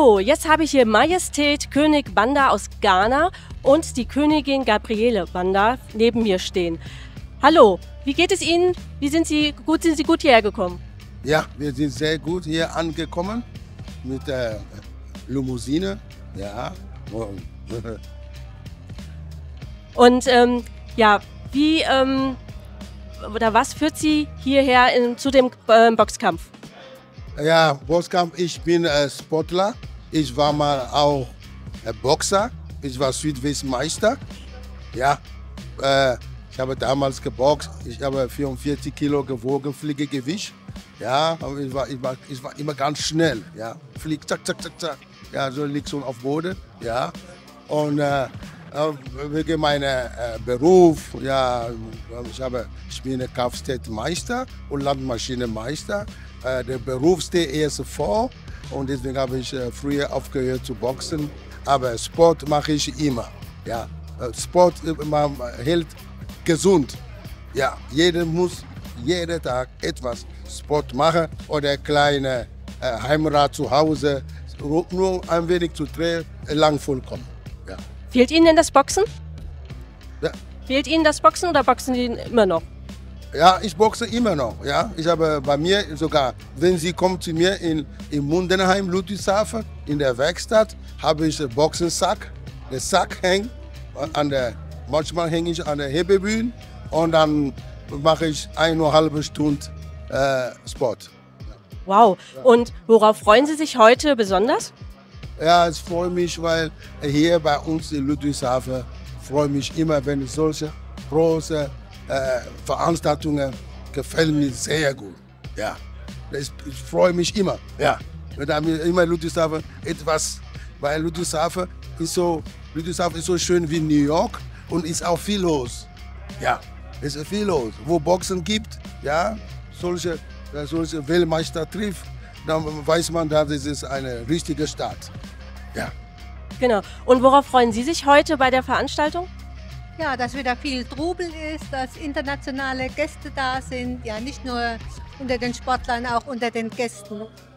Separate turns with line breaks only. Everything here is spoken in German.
So, jetzt habe ich hier Majestät König Banda aus Ghana und die Königin Gabriele Banda neben mir stehen. Hallo, wie geht es Ihnen? Sind Sie gut hierher gekommen?
Ja, wir sind sehr gut hier angekommen mit der Limousine. Ja.
Und ja, oder was führt Sie hierher zu dem Boxkampf?
Ja, Boxkampf, ich bin Sportler. Ich war mal auch Boxer. Ich war Südwestmeister. Ja, ich habe damals geboxt. Ich habe 44 Kilo gewogen, Fliegegewicht. Ja, aber ich war immer ganz schnell. Ja, flieg, zack, zack, zack, zack. Ja, so liegt schon auf Boden. Ja, und wegen meinem Beruf, ja, ich bin Kfz-Meister und Landmaschinenmeister. Der Beruf steht erst vor und deswegen habe ich früher aufgehört zu boxen. Aber Sport mache ich immer. Ja, Sport hält gesund. Ja, jeder muss jeden Tag etwas Sport machen oder ein kleines Heimrad zu Hause, nur ein wenig zu drehen, lang vollkommen. Ja.
Fehlt Ihnen denn das Boxen?
Ja.
Fehlt Ihnen das Boxen oder boxen Sie immer noch?
Ja, ich boxe immer noch. Ja. Ich habe bei mir sogar, wenn Sie kommen zu mir in Mundenheim, Ludwigshafen, in der Werkstatt, habe ich einen Boxensack. Der Sack hängt manchmal hänge ich an der Hebebühne und dann mache ich 1,5 Stunde Sport.
Wow. Und worauf freuen Sie sich heute besonders?
Ja, ich freue mich, weil hier bei uns in Ludwigshafen freue mich immer, wenn solche große Veranstaltungen gefallen mir sehr gut. Ja, ich freue mich immer. Ja, wir haben immer in Ludwigshafen etwas, weil Ludwigshafen ist so schön wie New York und ist auch viel los. Ja, es ist viel los. Wo Boxen gibt, ja, solche Weltmeister trifft, dann weiß man, dass es ist eine richtige Stadt. Ja.
Genau. Und worauf freuen Sie sich heute bei der Veranstaltung?
Ja, dass wieder viel Trubel ist, dass internationale Gäste da sind, ja nicht nur unter den Sportlern, auch unter den Gästen.